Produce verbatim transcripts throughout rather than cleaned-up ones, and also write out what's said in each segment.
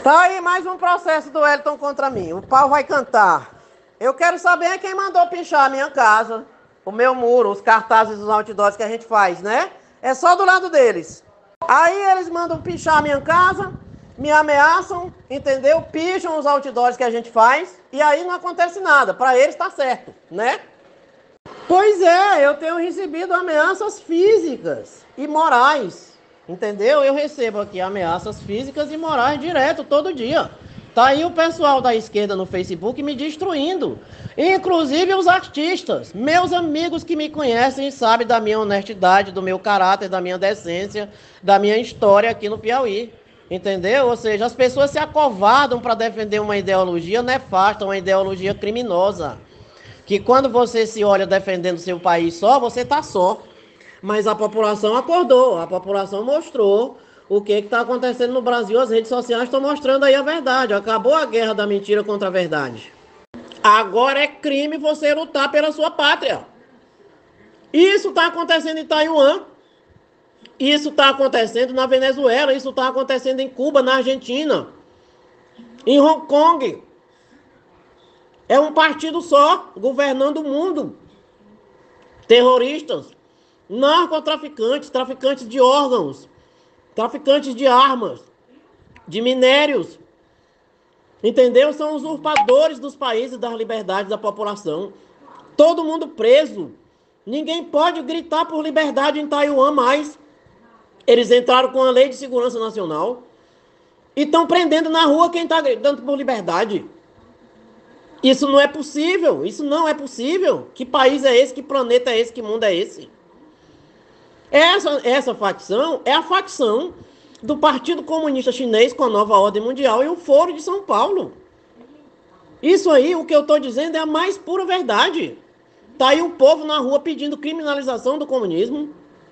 Tá aí mais um processo do Wellington contra mim. O pau vai cantar. Eu quero saber quem mandou pinchar a minha casa, o meu muro, os cartazes dos outdoors que a gente faz, né? É só do lado deles. Aí eles mandam pinchar a minha casa, me ameaçam, entendeu? Picham os outdoors que a gente faz e aí não acontece nada. Para eles tá certo, né? Pois é, eu tenho recebido ameaças físicas e morais, entendeu? Eu recebo aqui ameaças físicas e morais direto, todo dia. Tá aí o pessoal da esquerda no Facebook me destruindo. Inclusive os artistas, meus amigos que me conhecem e sabem da minha honestidade, do meu caráter, da minha decência, da minha história aqui no Piauí. Entendeu? Ou seja, as pessoas se acovardam para defender uma ideologia nefasta, uma ideologia criminosa. Que quando você se olha defendendo seu país só, você tá só. Mas a população acordou, a população mostrou o que está acontecendo no Brasil. As redes sociais estão mostrando aí a verdade. Acabou a guerra da mentira contra a verdade. Agora é crime você lutar pela sua pátria. Isso está acontecendo em Taiwan. Isso está acontecendo na Venezuela. Isso está acontecendo em Cuba, na Argentina. Em Hong Kong. É um partido só governando o mundo. Terroristas, narcotraficantes, traficantes de órgãos, traficantes de armas, de minérios. Entendeu? São usurpadores dos países, das liberdades da população. Todo mundo preso. Ninguém pode gritar por liberdade em Taiwan mais. Eles entraram com a Lei de Segurança Nacional e estão prendendo na rua quem está gritando por liberdade. Isso não é possível. Isso não é possível. Que país é esse? Que planeta é esse? Que mundo é esse? Essa, essa facção é a facção do Partido Comunista Chinês com a Nova Ordem Mundial e o Foro de São Paulo. Isso aí, o que eu estou dizendo é a mais pura verdade. Está aí o povo na rua pedindo criminalização do comunismo,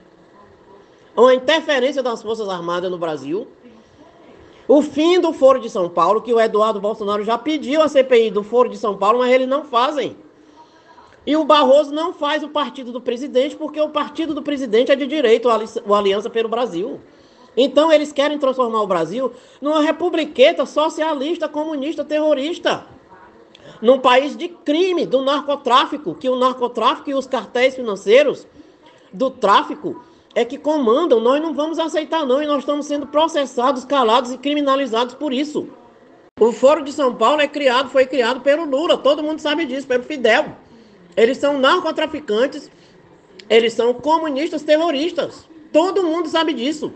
uma interferência das Forças Armadas no Brasil, o fim do Foro de São Paulo, que o Eduardo Bolsonaro já pediu a C P I do Foro de São Paulo, mas eles não fazem. E o Barroso não faz o partido do presidente, porque o partido do presidente é de direito, o Aliança pelo Brasil. Então eles querem transformar o Brasil numa republiqueta socialista, comunista, terrorista. Num país de crime, do narcotráfico, que o narcotráfico e os cartéis financeiros do tráfico é que comandam. Nós não vamos aceitar não, e nós estamos sendo processados, calados e criminalizados por isso. O Foro de São Paulo é criado, foi criado pelo Lula, todo mundo sabe disso, pelo Fidel. Eles são narcotraficantes, eles são comunistas terroristas. Todo mundo sabe disso.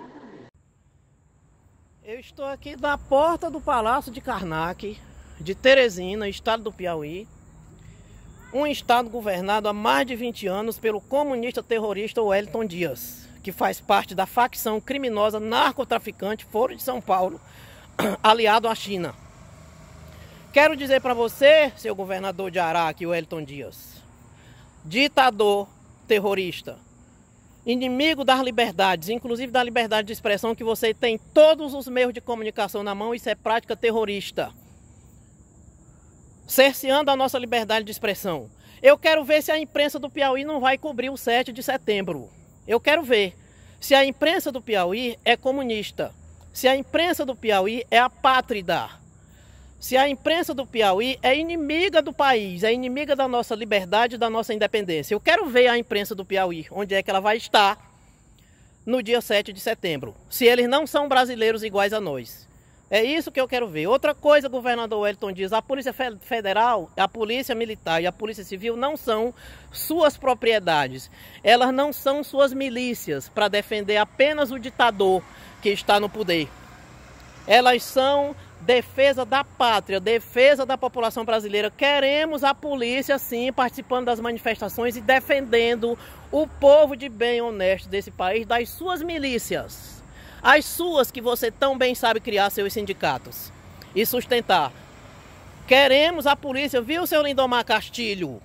Eu estou aqui na porta do Palácio de Karnak, de Teresina, estado do Piauí. Um estado governado há mais de vinte anos pelo comunista terrorista Wellington Dias, que faz parte da facção criminosa narcotraficante Foro de São Paulo, aliado à China. Quero dizer para você, seu governador de Araque, Wellington Dias, ditador terrorista, inimigo das liberdades, inclusive da liberdade de expressão, que você tem todos os meios de comunicação na mão, isso é prática terrorista, cerceando a nossa liberdade de expressão. Eu quero ver se a imprensa do Piauí não vai cobrir o sete de setembro. Eu quero ver se a imprensa do Piauí é comunista, se a imprensa do Piauí é apátrida, se a imprensa do Piauí é inimiga do país, é inimiga da nossa liberdade e da nossa independência. Eu quero ver a imprensa do Piauí, onde é que ela vai estar no dia sete de setembro, se eles não são brasileiros iguais a nós. É isso que eu quero ver. Outra coisa, governador Wellington Dias, a Polícia Federal, a Polícia Militar e a Polícia Civil não são suas propriedades. Elas não são suas milícias para defender apenas o ditador que está no poder. Elas são defesa da pátria, defesa da população brasileira. Queremos a polícia, sim, participando das manifestações e defendendo o povo de bem honesto desse país das suas milícias. As suas que você tão bem sabe criar seus sindicatos e sustentar. Queremos a polícia, viu, seu Lindomar Castilho?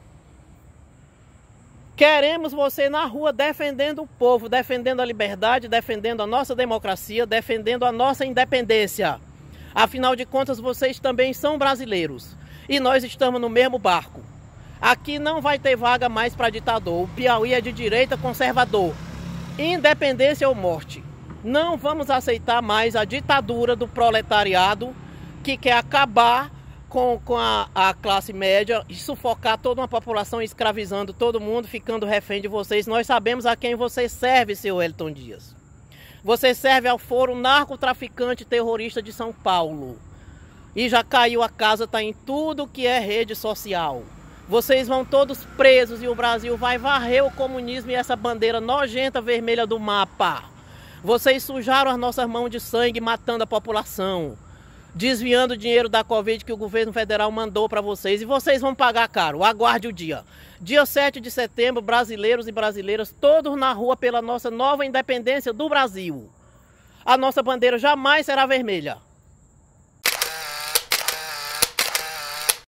Queremos você na rua defendendo o povo, defendendo a liberdade, defendendo a nossa democracia, defendendo a nossa independência. Afinal de contas, vocês também são brasileiros e nós estamos no mesmo barco. Aqui não vai ter vaga mais para ditador. O Piauí é de direita conservador. Independência ou morte. Não vamos aceitar mais a ditadura do proletariado que quer acabar com, com a, a classe média e sufocar toda uma população, escravizando todo mundo, ficando refém de vocês. Nós sabemos a quem você serve, seu Wellington Dias. Você serve ao foro narcotraficante terrorista de São Paulo. E já caiu a casa, está em tudo que é rede social. Vocês vão todos presos e o Brasil vai varrer o comunismo e essa bandeira nojenta vermelha do mapa. Vocês sujaram as nossas mãos de sangue matando a população, desviando o dinheiro da Covid que o governo federal mandou para vocês. E vocês vão pagar caro. Aguarde o dia. Dia sete de setembro, brasileiros e brasileiras, todos na rua pela nossa nova independência do Brasil. A nossa bandeira jamais será vermelha.